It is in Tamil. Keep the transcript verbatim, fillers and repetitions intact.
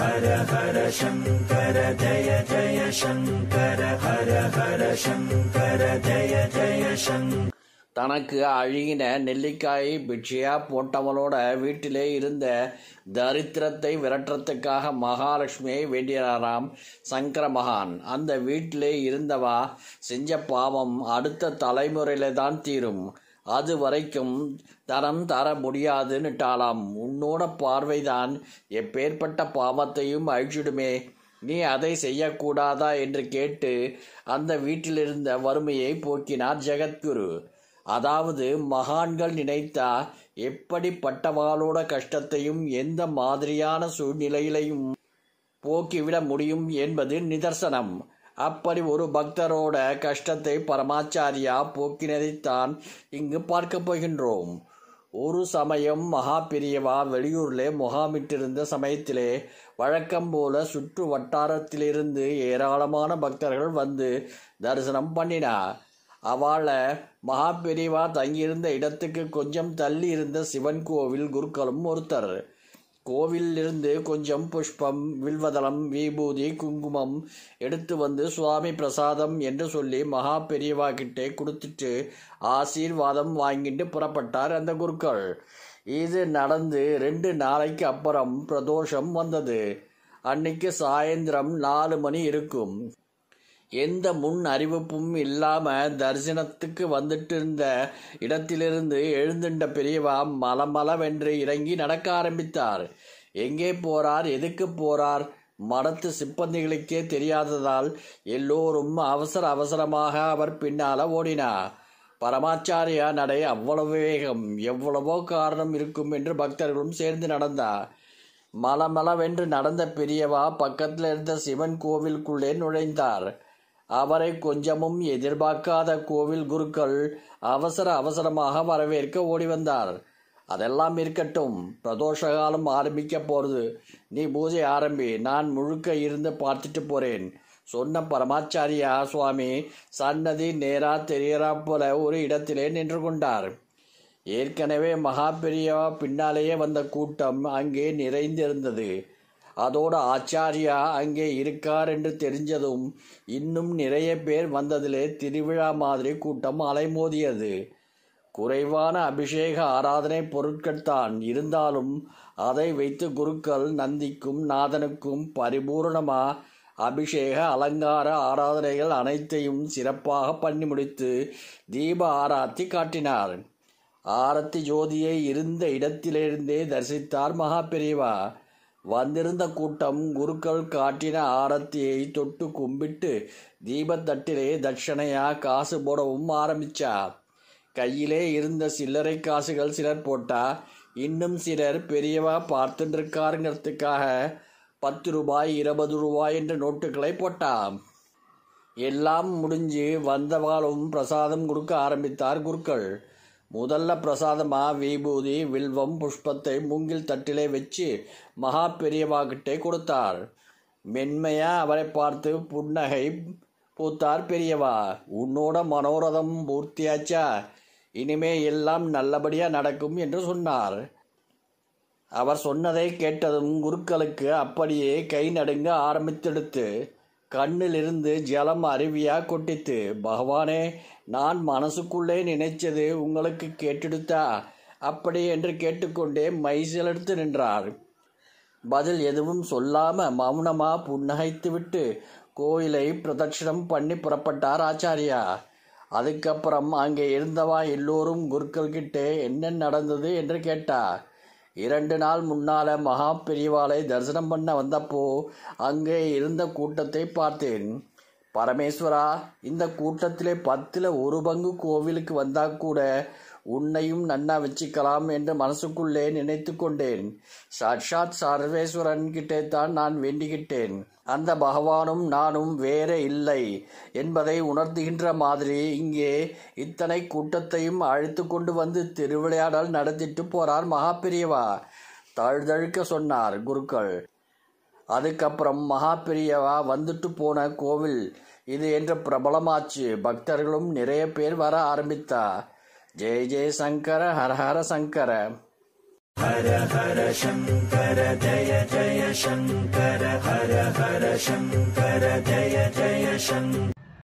ஹர ஹர சங்கர ஜய ஜய சங்கர ஹர ஹர சங்கர ஜய ஜய சங்கர. தனக்கு அழுகின நெல்லிக்காயை பிட்சையா போட்டவளோட வீட்டிலே இருந்த தரித்திரத்தை விரட்டுறதுக்காக மகாலட்சுமியை வேண்டினாராம் சங்கர மகான். அந்த வீட்டிலே இருந்தவா செஞ்ச பாவம் அடுத்த தலைமுறையில தான் தீரும், அது வரைக்கும் தரம் தர முடியாதுன்னுட்டாளாம். உன்னோட பார்வைதான் எப்பேற்பட்ட பாவத்தையும் அழிச்சிடுமே, நீ அதை செய்யக்கூடாதா என்று கேட்டு அந்த வீட்டிலிருந்த வறுமையை போக்கினார் ஜெகத்குரு. அதாவது மகான்கள் நினைத்தா எப்படிப்பட்டவாளோட கஷ்டத்தையும் எந்த மாதிரியான சூழ்நிலையிலையும் போக்கிவிட முடியும் என்பது நிதர்சனம். அப்படி ஒரு பக்தரோட கஷ்டத்தை பரமாச்சாரியா போக்கினதைத்தான் இங்கு பார்க்க போகின்றோம். ஒரு சமயம் மகா பெரியவா வெளியூர்ல முகாமிட்டிருந்த சமயத்திலே வழக்கம் போல சுற்று வட்டாரத்திலிருந்து ஏராளமான பக்தர்கள் வந்து தரிசனம் பண்ணினா. அவளை மகா பெரியவா தங்கியிருந்த இடத்துக்கு கொஞ்சம் தள்ளி இருந்த சிவன் கோவில் குருக்களும் ஒருத்தர். கோவிலிருந்து கொஞ்சம் புஷ்பம், வில்வதளம், விபூதி, குங்குமம் எடுத்து வந்து சுவாமி பிரசாதம் என்று சொல்லி மகா பெரியவா கிட்டே கொடுத்துட்டு ஆசீர்வாதம் வாங்கிட்டு புறப்பட்டார் அந்த குருக்கள். இது நடந்து ரெண்டு நாளைக்கு அப்புறம் பிரதோஷம் வந்தது. அன்னைக்கு சாயந்தரம் நாலு மணி இருக்கும். எந்த முன் அறிவிப்பும் இல்லாம தரிசனத்துக்கு வந்துட்டு இருந்த இடத்திலிருந்து எழுந்துட்ட பெரியவா மலமளவென்று இறங்கி நடக்க ஆரம்பித்தார். எங்கே போறார், எதுக்கு போறார், மடத்து சிப்பந்திகளுக்கே தெரியாததால் எல்லோரும் அவசர அவசரமாக அவர் பின்னால ஓடினா. பரமாச்சாரியா நடை அவ்வளவு வேகம், எவ்வளவோ காரணம் இருக்கும் என்று பக்தர்களும் சேர்ந்து நடந்தார். மலமளவென்று நடந்த பெரியவா பக்கத்தில் இருந்த சிவன் கோவிலுக்குள்ளே நுழைந்தார். அவரை கொஞ்சமும் எதிர்பார்க்காத கோவில் குருக்கள் அவசர அவசரமாக வரவேற்க ஓடி வந்தார். அதெல்லாம் இருக்கட்டும், பிரதோஷ காலம் ஆரம்பிக்க போறது, நீ பூஜை ஆரம்பி, நான் முழுக்க இருந்து பார்த்துட்டு போறேன் சொன்ன பரமாச்சாரியா சுவாமி சன்னதி நேரா தெரியறா போல ஒரு இடத்திலே நின்று கொண்டார். ஏற்கனவே மகா பெரியவா பின்னாலேயே வந்த கூட்டம் அங்கே நிறைந்திருந்தது. அதோட ஆச்சாரியா அங்கே இருக்கார் என்று தெரிஞ்சதும் இன்னும் நிறைய பேர் வந்ததிலே திருவிழா மாதிரி கூட்டம் அலைமோதியது. குறைவான அபிஷேக ஆராதனை பொருட்கள் தான் இருந்தாலும் அதை வைத்து குருக்கள் நந்திக்கும் நாதனுக்கும் பரிபூர்ணமா அபிஷேக அலங்கார ஆராதனைகள் அனைத்தையும் சிறப்பாக பண்ணி முடித்து தீப ஆராத்தி காட்டினார். ஆரத்தி ஜோதியை இருந்த இடத்திலிருந்தே தரிசித்தார் மகா பெரியவா. வந்திருந்த கூட்டம் குருக்கள் காட்டின ஆரத்தியை தொட்டு கும்பிட்டு தீபத்தட்டிலே தட்சணையா காசு போடவும் ஆரம்பிச்சா. கையிலே இருந்த சில்லறை காசுகள் சிலர் போட்டா, இன்னும் சிலர் பெரியவா பார்த்துட்டு இருக்காருங்கிறதுக்காக பத்து ரூபாய் இருபது ரூபாய் என்ற நோட்டுகளை போட்டா. எல்லாம் முடிஞ்சு வந்தவாளும் பிரசாதம் கொடுக்க ஆரம்பித்தார் குருக்கள். முதல்ல பிரசாதமா விபூதி, வில்வம், புஷ்பத்தை மூங்கில் தட்டிலே வச்சு மகா பெரியவா கிட்டே கொடுத்தார். மென்மையா அவரை பார்த்து புன்னகை பூத்தார் பெரியவா. உன்னோட மனோரதம் பூர்த்தியாச்சா, இனிமே எல்லாம் நல்லபடியா நடக்கும் என்று சொன்னார். அவர் சொன்னதை கேட்டதும் குருக்களுக்கு அப்படியே கை நடுங்க ஆரம்பித்தெடுத்து கண்ணிலிருந்து ஜலம் அருவியா கொட்டித்து. பகவானே, நான் மனசுக்குள்ளே நினைச்சது உங்களுக்கு கேட்டுடுத்தா அப்படி என்று கேட்டுக்கொண்டே மைசிலெடுத்து நின்றார். பதில் எதுவும் சொல்லாம மௌனமா புன்னகைத்து விட்டு கோயிலை பிரதட்சணம் பண்ணி புறப்பட்டார் ஆச்சாரியா. அதுக்கப்புறம் அங்கே இருந்தவா எல்லோரும் குருக்கள் கிட்டே என்ன நடந்தது என்று கேட்டா. இரண்டு நாள் முன்னால மகா பெரியவாளை தரிசனம் பண்ண வந்தப்போ அங்கே இருந்த கூட்டத்தை பார்த்தேன். பரமேஸ்வரா, இந்த கூட்டத்திலே பத்துல ஒரு பங்கு கோவிலுக்கு வந்தா கூட உன்னையும் நன்னா வச்சுக்கலாம் என்று மனசுக்குள்ளே நினைத்து கொண்டேன். சாட்சாத் சர்வேஸ்வரன் கிட்டே தான் நான் வேண்டிக்கிட்டேன். அந்த பகவானும் நானும் வேற இல்லை என்பதை உணர்த்துகின்ற மாதிரி இங்கே இத்தனை கூட்டத்தையும் அழைத்து கொண்டு வந்து திருவிளையாடல் நடத்திட்டு போறார் மகா பெரியவா தழுதழுக்க சொன்னார் குருக்கள். அதுக்கப்புறம் மகா பெரியவா வந்துட்டு போன கோவில் இது என்று பிரபலமாச்சு. பக்தர்களும் நிறைய பேர் வர ஆரம்பித்தா. ஜெய ஜெய சங்கர, ஹர ஹர சங்கர. ஹர ஹர சங்கர ஜய ஜய சங்கர ஹர ஹர சங்கர ஜய ஜய சங்கர